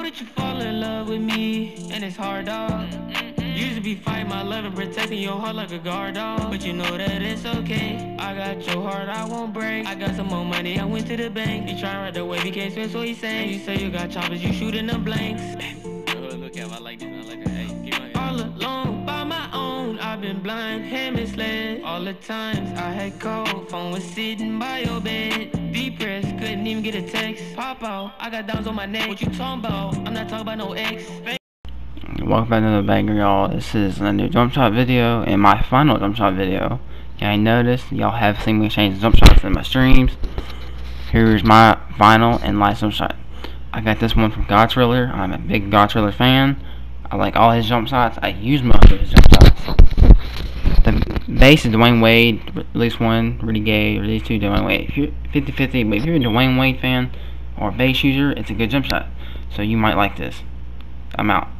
you fall in love with me, and it's hard, dog. Used to be fighting my love and protecting your heart like a guard dog, but you know that it's okay. I got your heart, I won't break. I got some more money, I went to the bank. You try right the way we can't spend, so he saying. You say you got choppers, you shooting them blanks. Oh, look at him, I like this, I like that. Hey, keep on. All alone, by my own, I've been blind and misled. All the times I had called, phone was sitting by your bed. Depressed, couldn't even get a text. Pop out, I got downs on my neck. What you talking about? I'm not talking about no ex. Welcome back to the banger, y'all. This is a new jump shot video and my final jump shot video. I noticed y'all have seen me change jump shots in my streams. Here's my final and last jump shot. I got this one from God Triller. I'm a big God Triller fan. I like all his jump shots. I use most of his jump shots. The base is Dwayne Wade, release one, Rudy Gay, release two, Dwayne Wade. If you're 50-50, but if you're a Dwayne Wade fan or a base user, it's a good jump shot. So you might like this. I'm out.